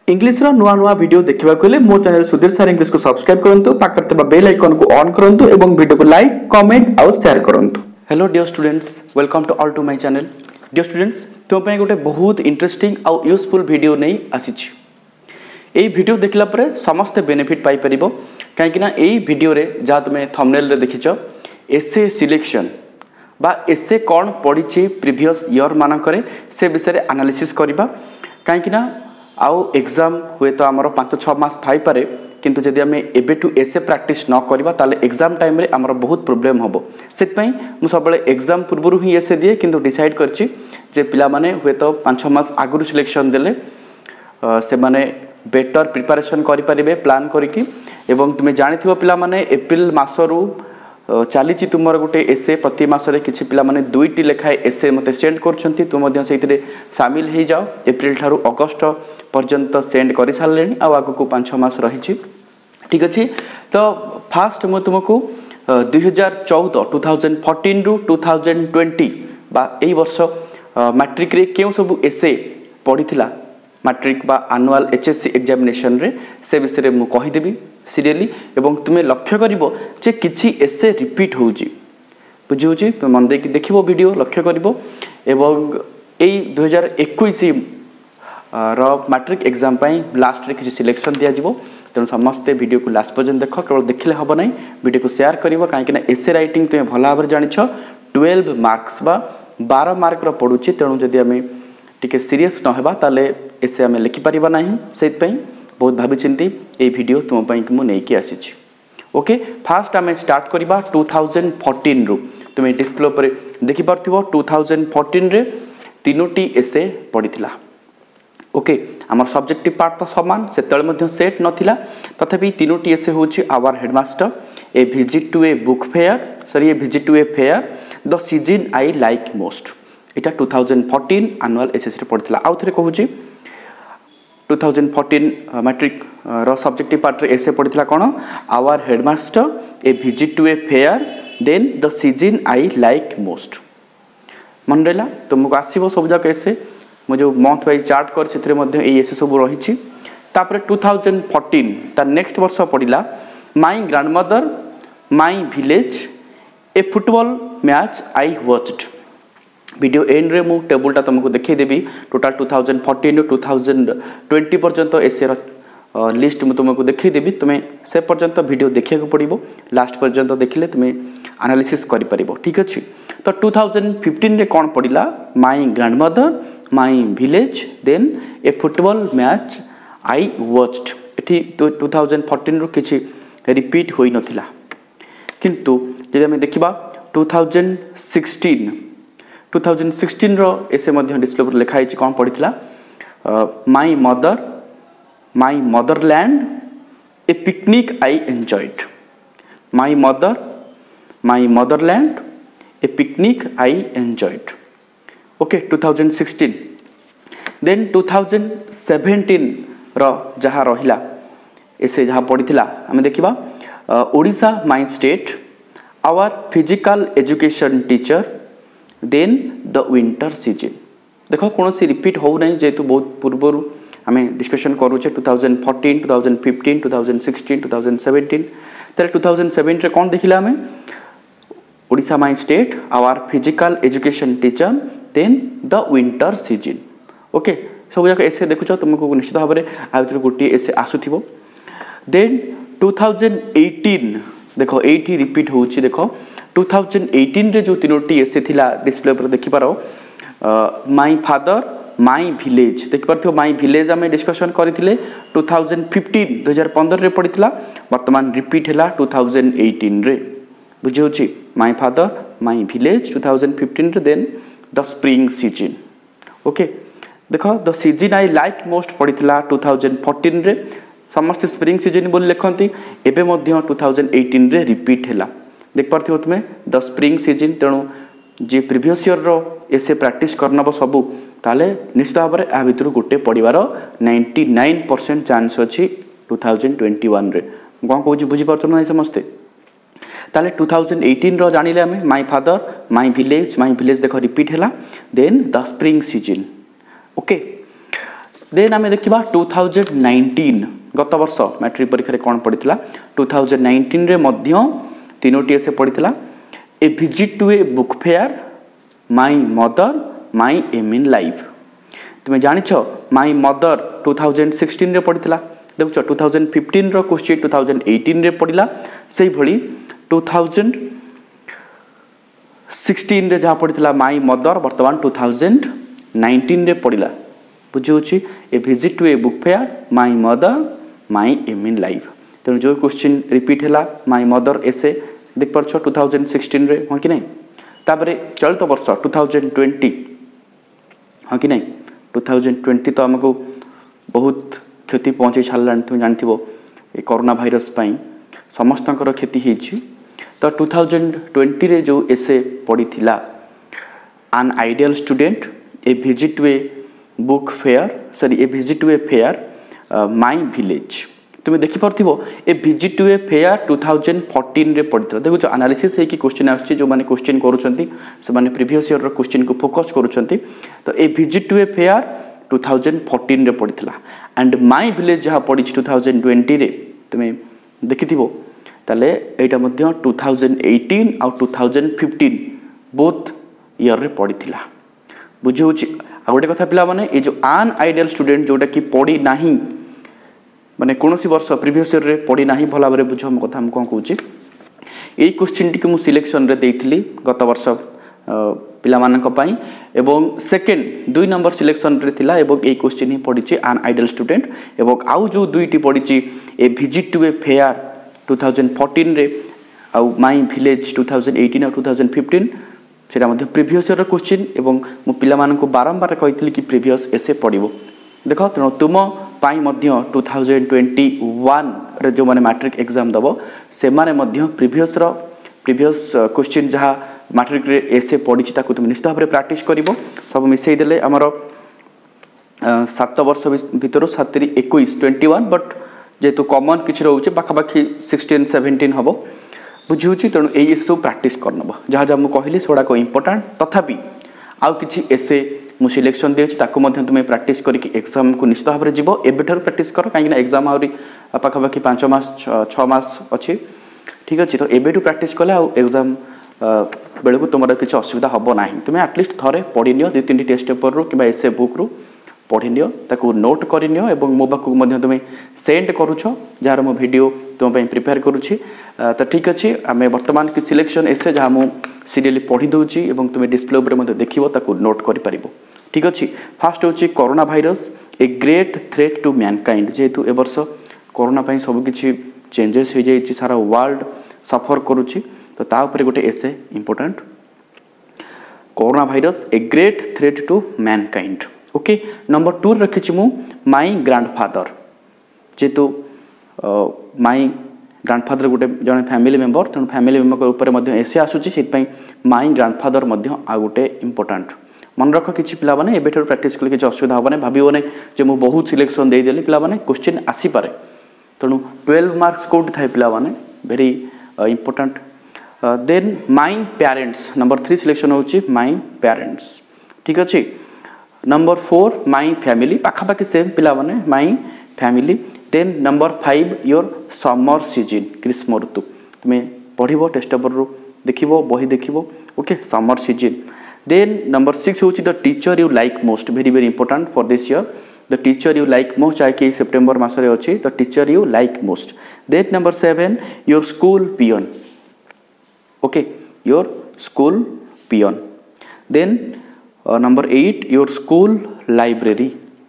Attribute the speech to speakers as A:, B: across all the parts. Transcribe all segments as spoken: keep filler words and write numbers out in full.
A: English रो नुआ नुआ video देखिबा को ले मो चैनल सुधीर सर इंग्लिश को सब्सक्राइब करंतु पाकर तबा बेल आइकन को ऑन करंतु एवं वीडियो को लाइक कमेंट और शेयर करंतु। Hello dear students, welcome to all to my channel. Dear students, तुम पे गोटे बहुत इंटरेस्टिंग और यूजफुल वीडियो नहीं आसीछि। एई वीडियो देखला परे समस्त बेनिफिट पाई परिबो, काहे कि ना एई वीडियो रे जा तुमे थंबनेल रे देखिछो एसे सिलेक्शन बा एसे कोन पढिछि प्रीवियस ईयर माना करे से विषय रे एनालिसिस करबा। काहे कि ना आउ एग्जाम हुए तो आमर पांच छः मास थाई पारे, किंतु जदि आम एबेठू एसे प्रैक्टिस न करबा ताले एग्जाम टाइम रे आमर बहुत प्रॉब्लम होबो। सेतपई मु सबले एग्जाम पूर्व ही एसे दिए, किंतु डिसाइड करछि जे पिला माने हुए तो पांच छः मास आगुरु सिलेक्शन देले से माने बेटर प्रिपरेशन करि परिबे प्लान करिकि। एवं तुमे जानिथिबो पिला माने एप्रिल मासरू चली तुमर गोटे एसे प्रति मासरे किछि पिला माने दुईटी लेखाए एसे मते सेंड करछंती, तु मध्य सेइतरे शामिल हे जाओ। एप्रिल ठारू अगस्त पर्यंत सेंड करि सारलेनी आ आगु को पांच छः मास रहिछि। ठीक अछि, तो फास्ट मु तुमको दो हज़ार चौदह टू थाउजेंड फोर्टीन रु टू थाउजेंड ट्वेंटी बा एई वर्ष मैट्रिक रे केउ सब एसे पढिथिला मैट्रिक बा एनुअल एचएससी एग्जामिनेशन रे से विषय मु कहि देबी सीरियली। एवं तुम्हें लक्ष्य करिवो जे किछि एसे रिपीट होउची, बुझी होउची तुम मन देकी देखिवो वीडियो लक्ष्य करिवो। एवं एई दो हज़ार इक्कीस रो मैट्रिक एग्जाम पई लास्ट रे किछि सिलेक्शन दिया जिवो, तेणु समस्ते वीडियो को लास्ट पर्यंत देख। केवल देखले हबो नै, वीडियो को शेयर करिवो, काहे कि ना एसे राइटिंग तुमे भला भाबरे जानिछ बारह मार्क्स बा बारह मार्क रो पडुची। तेणु जदि आमे टिके सीरियस न हेबा ताले एसे आमे लिखि परिबा नाही। सेत पई बहुत भाभी चिंती ए वीडियो तुम पई कि मु नै कि आसीछि। ओके, फास्ट आमे स्टार्ट करबा टू थाउजेंड फोर्टीन रु। तुमे डिस्प्ले पर देखि परथिबो टू थाउजेंड फोर्टीन रे तीनोटी एसे पडिथिला। ओके, हमर सब्जेक्टिव पार्ट तो समान सेतल मध्ये सेट नथिला, तथापि तीनोटी एसे होछि our headmaster, a visit to a book fair, sorry a visit to a fair, the season I like most. एटा two thousand fourteen annual SSC रे पडिथिला। आउ थरे कहूछि टू थाउजेंड फोर्टीन मैट्रिक रो सब्जेक्टिव पार्ट रे एसे पडिथिला कोन our headmaster, a visit to a fair, then the season I like most. मन रहला तुमको आसीबो सब जाक एसे मु जो मंथ वाइज चार्ट कर सेथरे मध्ये ए एसे सब रहिछि। तापर टू थाउजेंड फोर्टीन ता नेक्स्ट वर्ष पडिला my grandmother, my village, a football match I watched. Video end रे मु टेबल टा तुमको देखै देबी total two thousand fourteen two thousand twenty पर्यंत एसे लिस्ट मु तुमको देखै देबी। तुमे से पर्यंत वीडियो देखिया को पड़िबो, लास्ट पर्यंत देखिले तुमे एनालिसिस करि परिबो। ठीक अछि, तो टू थाउजेंड फिफ्टीन रे कोन पडिला my grandmother, my village, then a football match I watched. एठी तो टू थाउजेंड फोर्टीन रो किछि रिपीट होई नथिला, किंतु जदि हम देखिबा two thousand sixteen two thousand sixteen रो एसे मध्ये डिस्प्ले पर लिखा हिची कोन पडिथिला my mother, my motherland, a picnic I enjoyed. My mother, my motherland, a picnic I enjoyed. Okay, two thousand sixteen. Then two thousand seventeen रो जहा रहिला एसे जहा पडिथिला हम देखिबा Odisha my state, our physical education teacher, then the winter season. देखो कौन सी रिपीट हो नहीं, जेतु बहुत पूर्व आम डिस्कशन करूचे two thousand fourteen, two thousand fifteen, two thousand sixteen, two thousand seventeen. तेरे टू थाउजेंड सेवेंटीन कौन देखिला आम Odisha my state, our physical education teacher, then the winter season. Okay, सब जाक ऐसे देखुच तुमको निश्चित भाव में आ गोटे ऐसे आसुथिबो। देन टू थाउजेंड एटीन देखो एटी रिपीट होउची। देखो टू थाउजेंड एटीन रे जो तीनोटी एसे थिला डिस्प्ले पर देखि पारो माय फादर, माय विलेज देखि परथियो। माय विलेज आमे डिस्कशन करिथिले टू थाउजेंड फिफ्टीन दो हज़ार पंद्रह रे पडिथिला, वर्तमान रिपीट हैला टू थाउजेंड एटीन रे। बुझि होची my father, my village two thousand fifteen रे, then the spring season. Okay, देखो the season I like most पडिथिला टू थाउजेंड फोर्टीन रे, समस्त स्प्रिंग सीजन बोली लिखती। एबे मध्य टू थाउजेंड एटीन रे रिपीट हैला, देख पार्थिबो तुमे द स्प्रिंग सीजन। तेणु जे प्रीवियस ईयर रो एसे प्रैक्टिस करनबो सबु ताले निश्चित भाव में आ भितर गोटे पड़िबार नाइंटी नाइन परसेंट चांस अछि टू थाउजेंड ट्वेंटी वन रे। कौन कहूँ बुझी पार्छ ना समस्ते। ताले टू थाउजेंड एटीन रो जानिले आमे my father, my village, my village देखो रिपीट हैला, then the spring season. Okay, then आम देखा टू थाउजेंड नाइंटीन गत वर्ष मैट्रिक परीक्षा कौन पड़ा टू थाउजेंड नाइंटीन रे मध्य तीनोटी एसे पड़ा a visit to a book fair my mother my aim in life तुम्हें जानिछ my mother two thousand sixteen रे पड़ा देखुच टू थाउजेंड फिफ्टीन रो क्वेश्चन टू थाउजेंड एटीन रे पड़ा से भली टू थाउजेंड सिक्सटीन रे जहाँ पड़ा माई मदर बर्तमान टू थाउजेंड नाइंटीन रे पड़ा बुझे a visit to a book fair my mother my aim in life तेणु जो क्वेश्चन रिपीट है माई मदर एसे देख पार्छ टू थाउजेंड सिक्सटीन रे हाँ कि नहीं तापर चलित वर्ष टू थाउजेंड ट्वेंटी हाँ कि नहीं टू थाउजेंड ट्वेंटी तो आमको बहुत क्षति पहुँचे सारा तुम जान कोरोना भाइरस पाई समस्तकर क्षति होती तो टू थाउजेंड ट्वेंटी रे जो एसे पड़ी थिला an ideal student a visit to a book fair sorry a visit to a fair my village तुम्हें देखिपो a visit to a fair two thousand fourteen रे पड़ता देखो एनालिसिस होगी क्वेश्चन आछी जो मैंने क्वेश्चन करुँच प्रीवियस ईयर क्वेश्चन को फोकस करुँच तो a visit to a fair two thousand fourteen रे पड़ता एंड माई विलेज जहाँ पड़ी टू थाउजेंड ट्वेंटी रे तुम्हें देखि ताले एटा मध्य टू थाउजेंड एटीन आउ two thousand fifteen both year रे पड़ी बुझे आ गोटे कथा पिला माने ये जो आन आइडियल स्टूडेंट जोटा कि पड़ी नाही माने कौन सी वर्ष प्रीवियस ईयर रे पड़ी नाही भला भाव बुझ मो कथा कौन कहूँ यही क्वेश्चन टी मु सिलेक्शन रे देइथिली गत वर्ष पिला मानक पई एवं सेकेंड दुई नंबर सिलेक्शन रे थिला एवं ए क्वेश्चन ही पड़ी आन आइडियल स्टूडेंट एवं आउ जो दुईटी पड़ी a visit to a fair two thousand fourteen रे आउ my village two thousand eighteen two thousand fifteen सेटा मध्य प्रीवियस ईयर क्वेश्चन एवं मु पिला मानक बारंबार कही कि प्रीवियस एसे पड़ो देख तेणु तुम पाई मध्य टू थाउजेंड ट्वेंटी वन रे जो माने मैट्रिक एग्जाम दब से माने मध्य प्रीवियस रो प्रीवियस क्वेश्चन जहाँ मैट्रिक रे एसे पड़ी ताकू तुम निश्चित भाव में प्रैक्टिस कर सब मिसई देले आमर सात वर्ष भितर सात इक्कीस ट्वेंटी वन बट जेहेतु कमन किसी रोचे पाखापाखि सिक्सटीन सेवेन्टीन हम बुझे तेणु यही सब प्रैक्टिस करनब जहाँ जहाँ मुझे कहली सेगुड़ाक इंपोर्टाट तथापि आउ कि एसे मु सिलेक्शन देछि ताको मध्य तुम प्रैक्टिस करके एग्जाम को निश्चित भाव में जीव एबेठार प्रैक्टिस कर कहीं एग्जाम आहरी पाखापाखि पांच मास छः मास अच्छी ठीक अच्छे तो एबेठू प्रैक्टिस कले आउ एग्जाम बेलू को तुम किसी असुविधा हम ना तुम्हें आटलिस्ट थे पढ़ी नि दुई तीन टेस्ट पेपर रू कि एसे बुक रू पढ़ी नियो ताकू नोट कर नियो एवं मो पाखु मध्य तुम सेंड करुछ जार मो वीडियो तुम प्रिपेयर करुछि तो ठीक अच्छे आम बर्तमान कि सिलेक्शन एसे जहाँ मु सीरियली पढ़ी दूची एवं तुम डिस्प्ले उपर देखियो ताकू नोट कर पारिबो ठीक अच्छे फास्ट होची corona virus a great threat to mankind जेहेतु ए वर्ष कोरोना पाई सब किछि चेंजेस हो जाइछि सारा वर्ल्ड सफर करुछि तो ता ऊपर गोटे एसे important corona virus a great threat to mankind okay number two रखी मु माई ग्रांडफादर जेहेतु माई ग्रांडफादर गोटे जन फैमिली मेंबर तेणु फैमिली मेंबर उपर एसे आसूसी माई ग्रांडफादर आ गोटे इंपोर्टाट मन रख कि पिला माने एबेठू प्रैक्टिस कले किसी असुविधा हेबा भावने जे मु बहुत सिलेक्शन देदेली पिला माने क्वेश्चन आसीपे तेणु ट्वेल्व मार्क्स कौटी थाए पिला माने very important then my parents number three selection होची माई पेरेंट्स ठीक अच्छे नंबर फोर माई फैमिली पाखापाखि सेम पिला माने my family then number five your summer season ग्रीष्म ऋतु तुम्हें पढ़ो टेस्ट पेपर रू देख बही देख okay summer season then number six हूँ the teacher you like most very very important for this year the teacher you like most जहाँकि सेप्टेम्बर मसरे अच्छी the teacher you like most then number seven your school peon okay your school peon then number eight your school library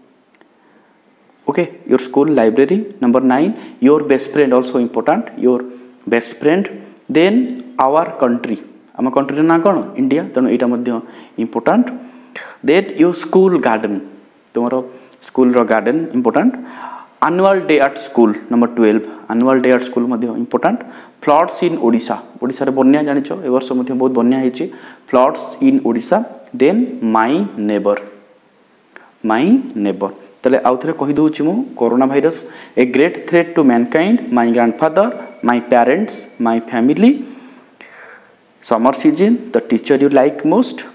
A: okay your school library number nine your best friend also important your best friend then our country आम country ना कौन इंडिया तेणु यहाँ मध्य important then your school garden तुम school garden important annual day at school number twelve annual day at school important floods in Odisha Odisha रे बन्या जानिछ ए वर्ष मध्य बहुत बन्या होइछि floods in Odisha then my neighbour my neighbour तेल आउ थे कहीदे मु corona virus a great threat to mankind my grandfather my parents my family summer season the teacher you like most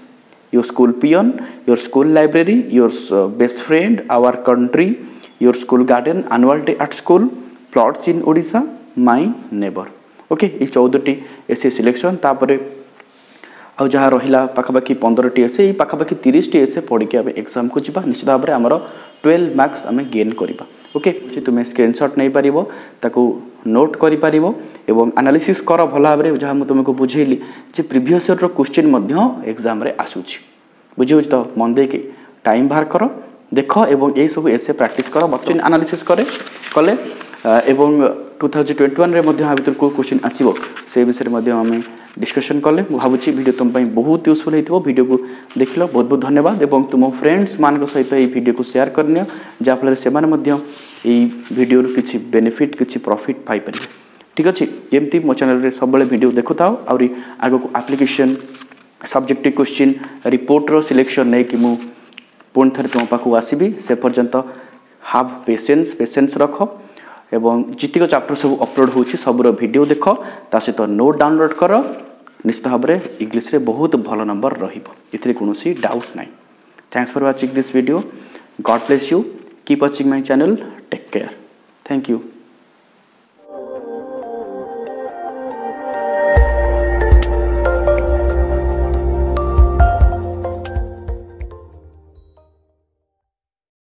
A: your school peon, your school library, your uh, best friend, our country, your school garden, annual day at school, plots in Odisha, my neighbor. Okay ये चौदह T एसे selection तापर आ जहाँ रहा पाखापाखि पंद्रह T एसे ये पाखापाखि तीस T एसे पढ़ के एग्जाम को जीवा निश्चित भाव में आमर ट्वेल्व मार्क्स आम गेन करवा ओके तुम्हें स्क्रीनशॉट नहीं पार ताकू नोट कर पार एवं एनालिसिस कर भल भाव में जहाँ मुझे तुमको बुझेली जे प्रीवियस ईयर क्वेश्चन एग्जाम रे आसूची बुझे तो मन दे टाइम बाहर कर देख एवं यही सब एसे प्रैक्टिस कर क्वेश्चन एनालिसिस करे कले एवं टू थाउजेंड ट्वेंटी वन भितर को क्वेश्चन आसो से विषय में आम डिस्कसन कले भावुँ वीडियो तुम बहुत यूजफुल होती वीडियो को देख लो बहुत बहुत धन्यवाद एवं तुम फ्रेंड्स मान सहित ये वीडियो को शेयर करनी जहाँफल से वीडियो किसी बेनिफिट किसी प्रॉफिट पाई पारे ठीक अच्छे एमती मो चैनल सब वीडियो देखु था और आग को application subjective question reporter selection नहीं कि मु पुणी थे तुम पाखक आसबि से पर्यंत हाव पेशेंस पेशेंस रख एवं जितक चैप्टर सब अपलोड हो सबूर वीडियो देख ता सहित नोट डाउनलोड कर निश्चित भाव में इंग्लिश रे बहुत भल नंबर रही कौन डाउट ना thanks for watching this video God bless you keep watching my channel take care thank you.